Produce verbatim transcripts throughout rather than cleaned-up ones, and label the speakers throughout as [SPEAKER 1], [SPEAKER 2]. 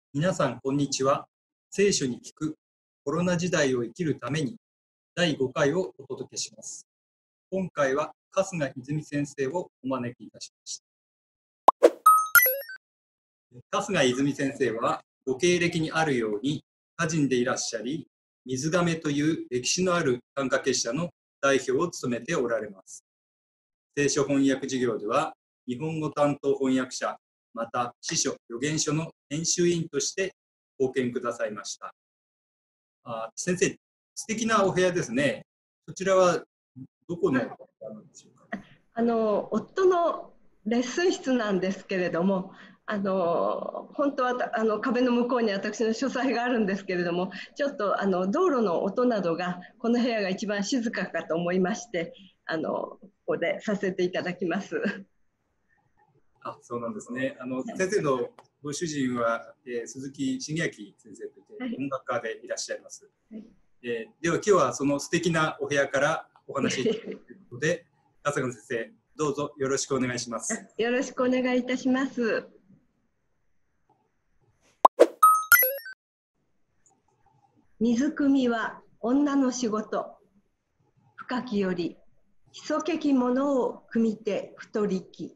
[SPEAKER 1] 皆さん、こんにちは。聖書に聞くコロナ時代を生きるためにだいごかいをお届けします。今回は春日泉先生をお招きいたしました。春日泉先生はご経歴にあるように歌人でいらっしゃり、水亀という歴史のある短歌結社の代表を務めておられます。聖書翻訳事業では日本語担当翻訳者、また司書預言書の編集員として貢献くださいました。あ、先生、素敵なお部屋ですね。そちらはどこのお部屋なんでしょうか。
[SPEAKER 2] あの夫のレッスン室なんですけれども、あの本当はあの壁の向こうに私の書斎があるんですけれども、ちょっとあの道路の音などがこの部屋が一番静かかと思いまして、あのここでさせていただきます。
[SPEAKER 1] あ、そうなんですね。あの先生のご主人は、えー、鈴木茂明先生といって、はい、音楽家でいらっしゃいます。はい、えー、では今日はその素敵なお部屋からお話しいただくということで、春日先生、どうぞよろしくお願いします。
[SPEAKER 2] よろしくお願いいたします。水汲みは女の仕事。深きより潜けきものを汲みて太りき。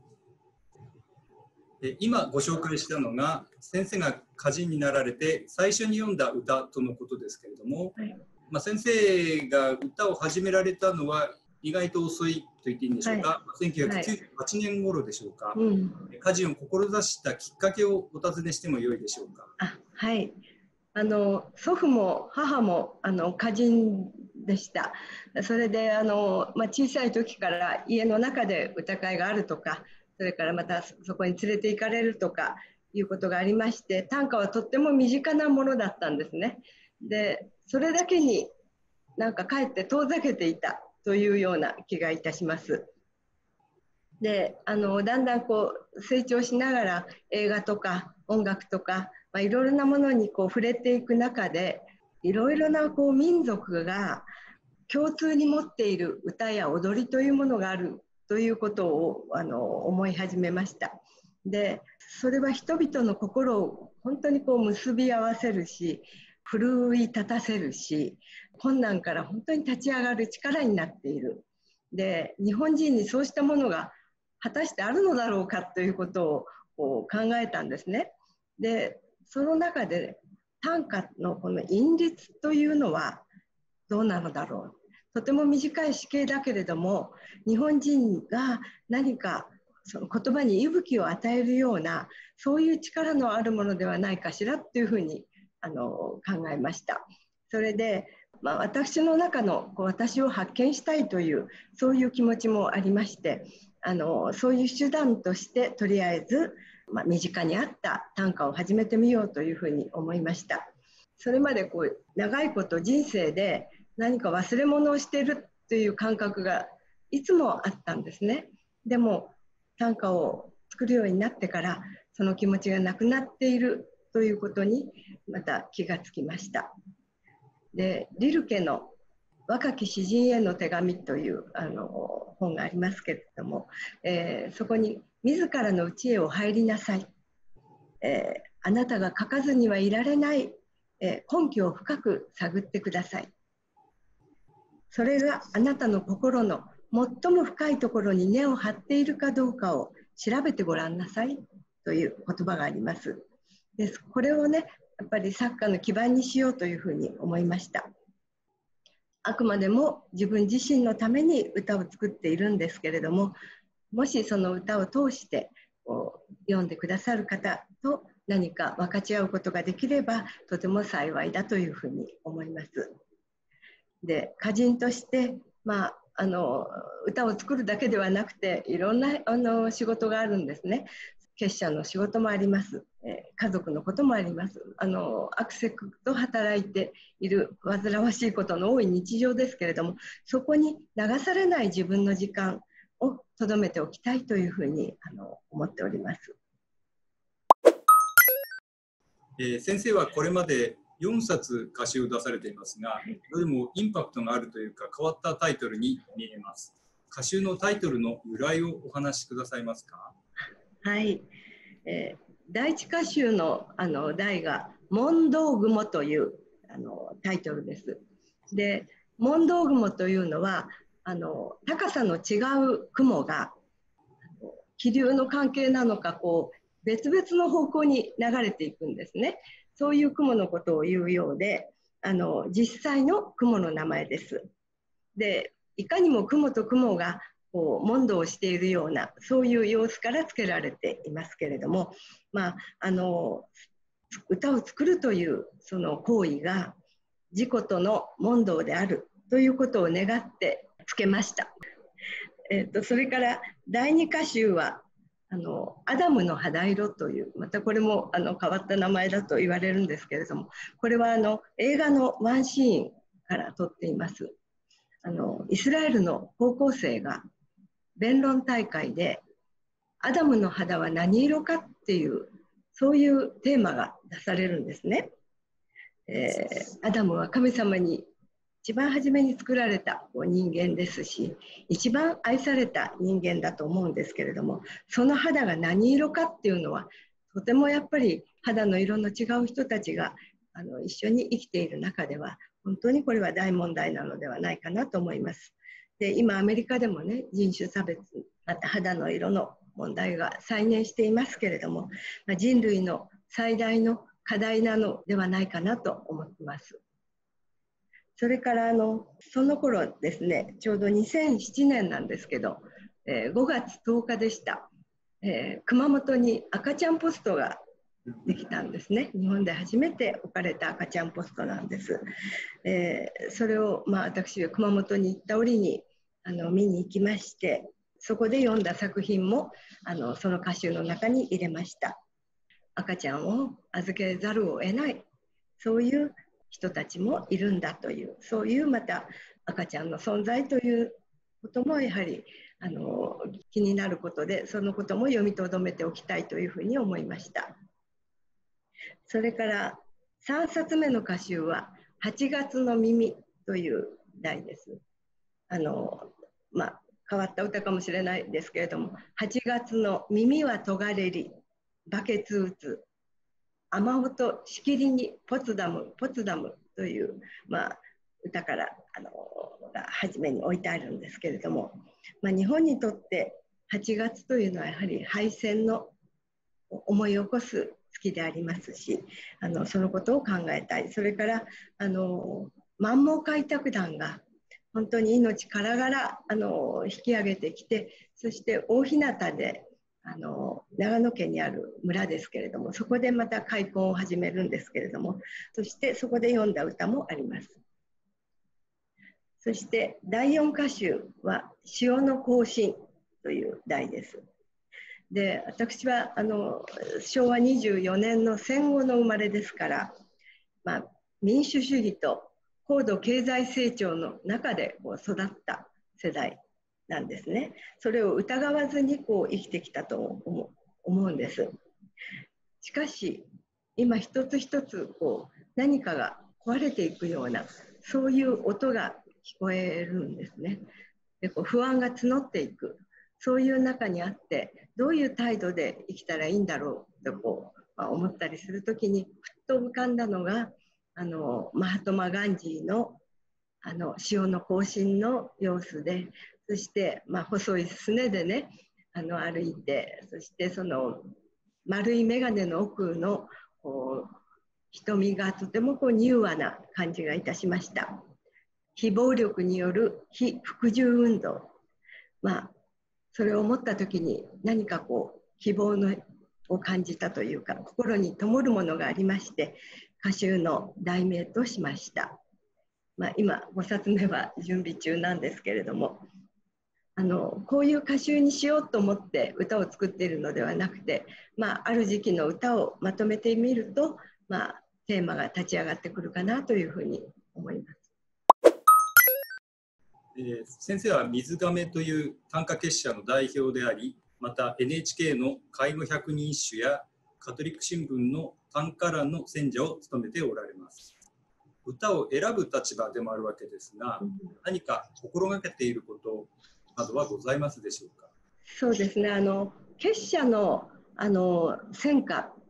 [SPEAKER 1] 今ご紹介したのが先生が歌人になられて最初に読んだ歌とのことですけれども、はい、まあ、先生が歌を始められたのは意外と遅いと言っていいんでしょうか、はい、せんきゅうひゃくきゅうじゅうはちねん頃でしょうか、はい、歌人を志したきっかけをお尋ねしてもよいでしょうか。
[SPEAKER 2] あ、はい、あの祖父も母もあの歌人でした。それであの、まあ、小さい時から家の中で歌会があるとか、それからまたそこに連れて行かれるとかいうことがありまして、短歌はとっても身近なものだったんですね。でそれだけになんかかえって遠ざけていたというような気がいたします。であのだんだんこう成長しながら映画とか音楽とか、まあ、いろいろなものにこう触れていく中で、いろいろなこう民族が共通に持っている歌や踊りというものがあるということをあの思い始めました。でそれは人々の心を本当にこう結び合わせるし、奮い立たせるし、困難から本当に立ち上がる力になっている。で日本人にそうしたものが果たしてあるのだろうかということをこう考えたんですね。でその中で短歌のこの韻律というのはどうなのだろう。とても短い詩形だけれども、日本人が何かその言葉に息吹を与えるような、そういう力のあるものではないかしらというふうにあの考えました。それで、まあ、私の中のこう私を発見したいというそういう気持ちもありまして、あのそういう手段としてとりあえず、まあ、身近にあった短歌を始めてみようというふうに思いました。それまでこう長いこと人生で何か忘れ物をしているという感覚がいつもあったんですね。でも短歌を作るようになってからその気持ちがなくなっているということにまた気がつきました。でリルケの若き詩人への手紙というあの本がありますけれども、えー、そこに自らの内へお入りなさい、えー、あなたが書かずにはいられない、えー、根拠を深く探ってください。それがあなたの心の最も深いところに根を張っているかどうかを調べてごらんなさいという言葉があります。でこれをね、やっぱり作家の基盤にしようというふうに思いました。あくまでも自分自身のために歌を作っているんですけれども、もしその歌を通してこう読んでくださる方と何か分かち合うことができればとても幸いだというふうに思います。で歌人として、まあ、あの歌を作るだけではなくていろんなあの仕事があるんですね。結社の仕事もあります、えー、家族のこともあります。あのアクセクと働いている煩わしいことの多い日常ですけれども、そこに流されない自分の時間をとどめておきたいというふうにあの思っております。
[SPEAKER 1] えー、先生はこれまでよんさつ歌集を出されていますが、どれもインパクトがあるというか変わったタイトルに見えます。歌集のタイトルの由来をお話しくださいますか。
[SPEAKER 2] はい、えー、 第一歌集のあの題が「問答雲」というあのタイトルです。で、問答雲というのはあの高さの違う雲が気流の関係なのかこう別々の方向に流れていくんですね。そういう雲のことを言うようで、あの実際の雲の名前です。で、いかにも雲と雲がこう問答をしているようなそういう様子から付けられていますけれども、まあ、あの歌を作るというその行為が自己との問答であるということを願ってつけました。えー、とそれから第二歌集はあのアダムの肌色という、またこれもあの変わった名前だと言われるんですけれども、これはあの映画のワンシーンから撮っています。あのイスラエルの高校生が弁論大会でアダムの肌は何色かっていうそういうテーマが出されるんですね。えー、アダムは神様に一番初めに作られた人間ですし、一番愛された人間だと思うんですけれども、その肌が何色かっていうのはとてもやっぱり肌の色の違う人たちがあの一緒に生きている中では本当にこれは大問題なのではないかなと思います。で、今アメリカでもね、人種差別、また肌の色の問題が再燃していますけれども、まあ、人類の最大の課題なのではないかなと思っています。それからあのその頃ですね、ちょうどにせんななねんなんですけど、えー、ごがつとおかでした、えー、熊本に赤ちゃんポストができたんですね。日本で初めて置かれた赤ちゃんポストなんです。えー、それを、まあ、私は熊本に行った折にあの見に行きまして、そこで読んだ作品もあのその歌集の中に入れました。赤ちゃんを預けざるを得ない、そういう人たちもいるんだという、そういうまた赤ちゃんの存在ということもやはりあの気になることで、そのことも読み留めておきたいというふうに思いました。それからさんさつめの歌集ははちがつの耳という題です。あの、まあ、変わった歌かもしれないですけれども、はちがつの耳はとがれり、バケツ打つ、雨音しきりにポツダムポツダムという、まあ、歌からあのが初めに置いてあるんですけれども、まあ、日本にとってはちがつというのはやはり敗戦の思い起こす月でありますし、あのそのことを考えたい。それからあの満蒙開拓団が本当に命からがらあの引き上げてきて、そして大日向であの長野県にある村ですけれども、そこでまた開墾を始めるんですけれども、そしてそこで読んだ歌もあります。そしてだいよん歌集は「潮の行進」という題です。で、私はあのしょうわにじゅうよねんの戦後の生まれですから、まあ、民主主義と高度経済成長の中でこう育った世代なんですね。それを疑わずにこう生きてきたと思う、思うんです。しかし今一つ一つこう何かが壊れていくようなそういう音が聞こえるんですね。でこう不安が募っていく、そういう中にあってどういう態度で生きたらいいんだろうとこう、まあ、思ったりするときにふっと浮かんだのがあのマハトマ・ガンジーのあの潮の行進の様子で、そして、まあ、細いすねでねあの歩いて、そしてその丸い眼鏡の奥のこう瞳がとてもこう柔和な感じがいたしました。非暴力による非服従運動、まあ、それを思った時に何かこう希望のを感じたというか、心に灯るものがありまして、歌集の題名としました。まあ、今ごさつめは準備中なんですけれども、あのこういう歌集にしようと思って歌を作っているのではなくて、まあ、ある時期の歌をまとめてみると、まあ、テーマが立ち上がってくるかなというふうに思います。
[SPEAKER 1] えー、先生は水亀という短歌結社の代表であり、また エヌエイチケー の介護百人一首やカトリック新聞の短歌欄の選者を務めておられます。歌を選ぶ立場でもあるわけですが、うん、何か心がけていることなどはございますでしょうか。
[SPEAKER 2] そうですね、あの結社のあの選歌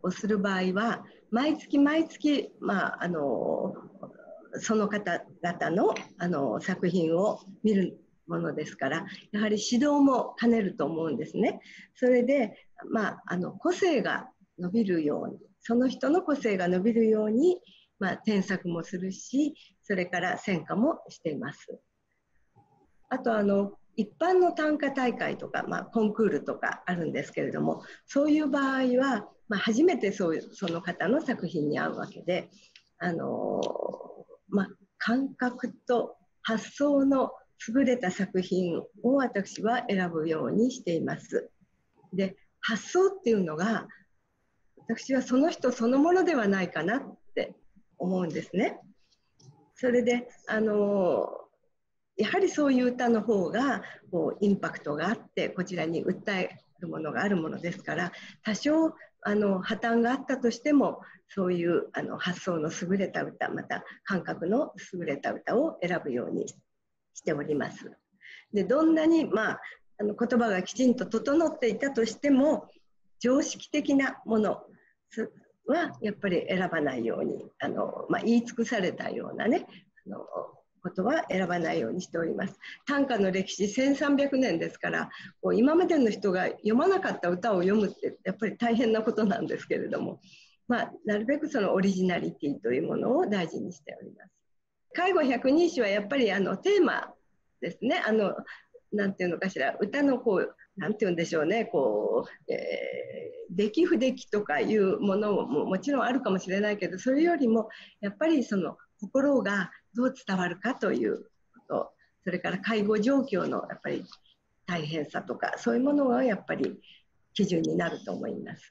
[SPEAKER 2] をする場合は毎月毎月、まあ、あのその方々の、あの作品を見るものですから、やはり指導も兼ねると思うんですね。それで、まあ、あの個性が伸びるように、その人の個性が伸びるように、まあ、添削もするし、それから選歌もしています。あとあの一般の短歌大会とか、まあ、コンクールとかあるんですけれども、そういう場合は、まあ、初めてそういうその方の作品に合うわけで、あのまあ、感覚と発想の優れた作品を私は選ぶようにしています。で、発想っていうのが私はその人そのものではないかなって思うんですね。それであのやはりそういう歌の方がこうインパクトがあってこちらに訴えるものがあるものですから、多少あの破綻があったとしてもそういうあの発想の優れた歌、また感覚の優れた歌を選ぶようにしております。で、どんなに、まあ、あの言葉がきちんと整っていたとしても常識的なものはやっぱり選ばないように、あの、まあ、言い尽くされたようなね、あのことは選ばないようにしております。短歌の歴史せんさんびゃくねんですから、こう今までの人が読まなかった歌を読むってやっぱり大変なことなんですけれども、まあ、なるべくそのオリジナリティというものを大事にしております。介護百人一首はやっぱりあのテーマですね。あのなんていうのかしら、歌のこうなんていうんでしょうね、こう、えー、出来不出来とかいうものももちろんあるかもしれないけど、それよりもやっぱりその心がどう伝わるかということ、それから介護状況のやっぱり大変さとか、そういうものがやっぱり基準になると思います。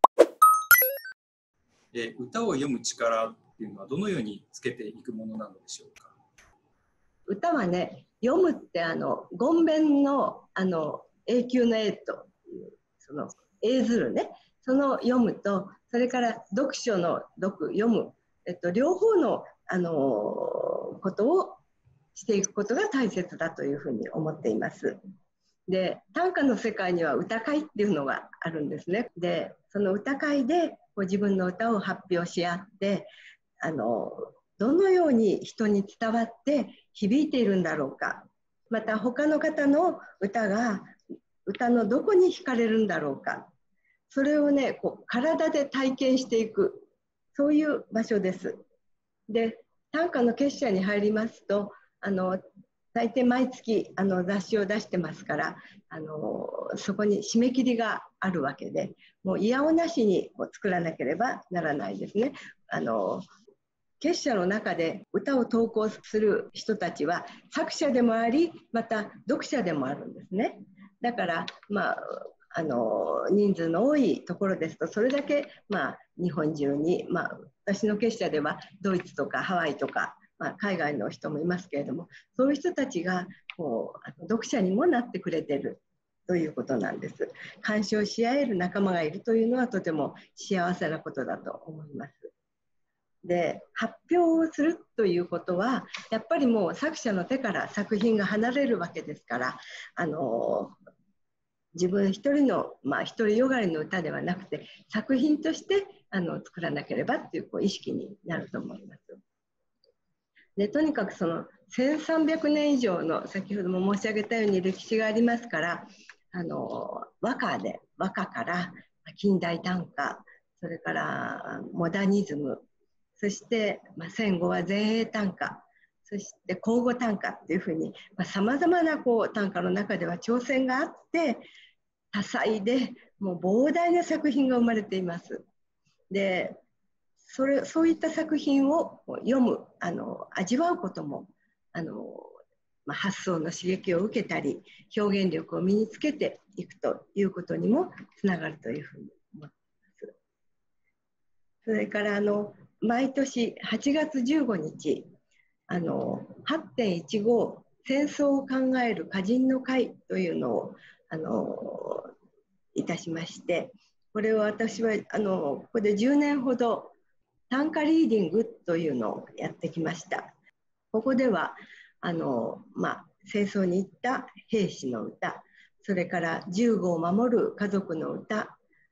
[SPEAKER 1] え歌を読む力っていうのはどのようにつけていくものなのでしょうか。
[SPEAKER 2] 歌はね、読むってあの言弁のあの永久の永というその永ずるね、その読むと、それから読書の読読む、えっと、両方のあのことをしていくことが大切だというふうに思っています。で、短歌の世界には歌会っていうのがあるんですね。で、その歌会でこう自分の歌を発表し合って、あのどのように人に伝わって響いているんだろうか、また他の方の歌が歌のどこに惹かれるんだろうか、それをね、こう体で体験していく、そういう場所です。で、短歌の結社に入りますと、あの大抵毎月あの雑誌を出してますから、あのそこに締め切りがあるわけで、もういやおなしにこう作らなければならないですね。あの結社の中で歌を投稿する人たちは作者でもあり、また読者でもあるんですね。だから、まあ、あの人数の多いところですと、それだけ、まあ、日本中に、まあ、私の結社ではドイツとかハワイとか、まあ、海外の人もいますけれども、そういう人たちがこう読者にもなってくれてるということなんです。鑑賞し合える仲間がいるというのはとても幸せなことだと思います。で、発表をするということはやっぱりもう作者の手から作品が離れるわけですから、あの自分一人の、まあ、独りよがりの歌ではなくて作品としてあの作らなければっていう、こう意識になると思います。で、とにかくそのせんさんびゃくねん以上の先ほども申し上げたように歴史がありますから、あの和歌で和歌から近代短歌、それからモダニズム、そして、まあ、戦後は前衛短歌、そして口語短歌っていうふうにさまざ、まなこう短歌の中では挑戦があって多彩でもう膨大な作品が生まれています。で、それそういった作品を読む、あの味わうこともあの、まあ、発想の刺激を受けたり表現力を身につけていくということにもつながるというふうに思っています。それからあの毎年はちがつじゅうごにち、あの はちてんいちご 戦争を考える歌人の会というのをあのいたしまして、これを私はあのここでじゅうねんほど短歌リーディングというのをやってきました。ここではあの、まあ、戦争に行った兵士の歌、それから銃後を守る家族の歌、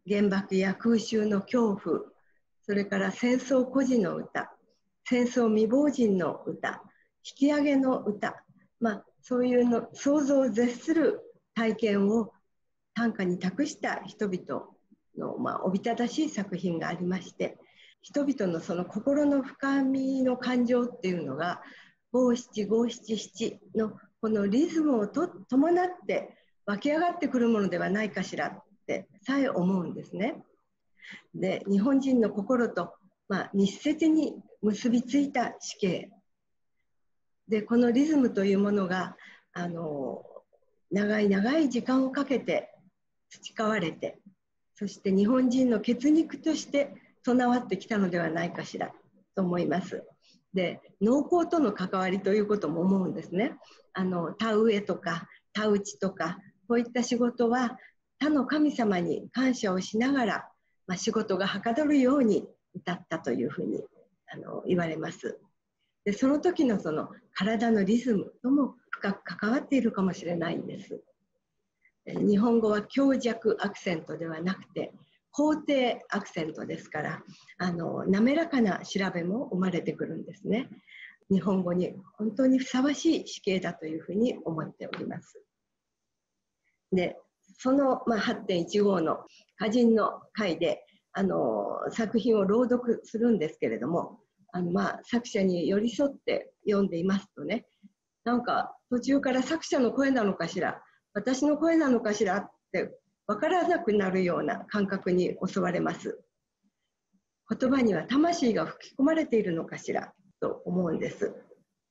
[SPEAKER 2] 原爆や空襲の恐怖、それから戦争孤児の歌、戦争未亡人の歌、引き上げの歌、まあ、そういうの想像を絶する体験を短歌に託した人々の、まあ、おびただしい作品がありまして、人々のその心の深みの感情っていうのが五七五七七のこのリズムをと伴って湧き上がってくるものではないかしらってさえ思うんですね。で、日本人の心と、まあ、密接に結びついた死刑で、このリズムというものがあの長い長い時間をかけて培われて、そして日本人の血肉として備わってきたのではないかしらと思います。で、農耕との関わりということも思うんですね。あの田植えとか田打ちとか、こういった仕事は他の神様に感謝をしながら、まあ、仕事がはかどるように歌ったというふうにあの言われます。で、その時のその体のリズムとも深く関わっているかもしれないんです。日本語は強弱アクセントではなくて肯定アクセントですから、あの滑らかな調べも生まれてくるんですね。日本語に本当にふさわしい詩形だというふうに思っております。で、その、まあ、はちてんいちご の歌人の会であの作品を朗読するんですけれども、あの、まあ、作者に寄り添って読んでいますとね、なんか途中から作者の声なのかしら、私の声なのかしらって分からなくなるような感覚に襲われます。言葉には魂が吹き込まれているのかしらと思うんです。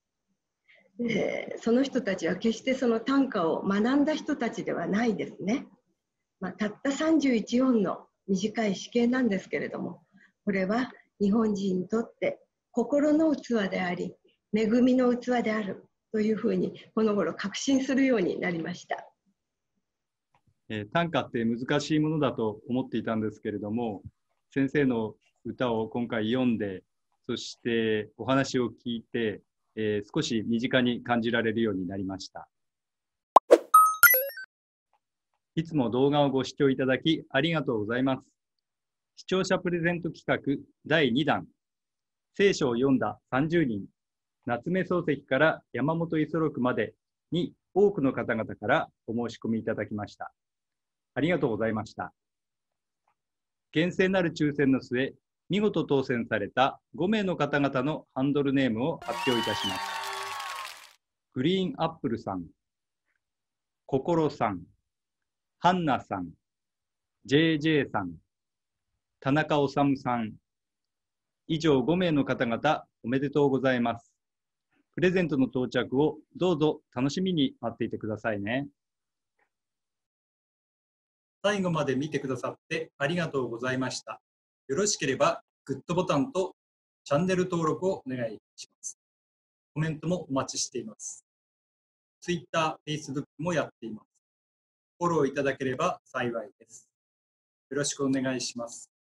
[SPEAKER 2] で、その人たちは決してその短歌を学んだ人たちではないですね。まあ、たったさんじゅういちおんの短い詩形なんですけれども、これは日本人にとって心の器であり、恵みの器であるというふうにこの頃確信するようになりました。
[SPEAKER 3] えー、短歌って難しいものだと思っていたんですけれども、先生の歌を今回読んで、そしてお話を聞いて、えー、少し身近に感じられるようになりました。いつも動画をご視聴いただきありがとうございます。視聴者プレゼント企画だいにだん、聖書を読んださんじゅうにん、夏目漱石から山本五十六までに多くの方々からお申し込みいただきました。ありがとうございました。厳正なる抽選の末、見事当選されたごめいの方々のハンドルネームを発表いたします。グリーンアップルさん、心さん、ハンナさん、ジェージェー さん、田中治さん、以上ごめいの方々おめでとうございます。プレゼントの到着をどうぞ楽しみに待っていてくださいね。
[SPEAKER 1] 最後まで見てくださってありがとうございました。よろしければグッドボタンとチャンネル登録をお願いします。コメントもお待ちしています。Twitter、Facebook もやっています。フォローいただければ幸いです。よろしくお願いします。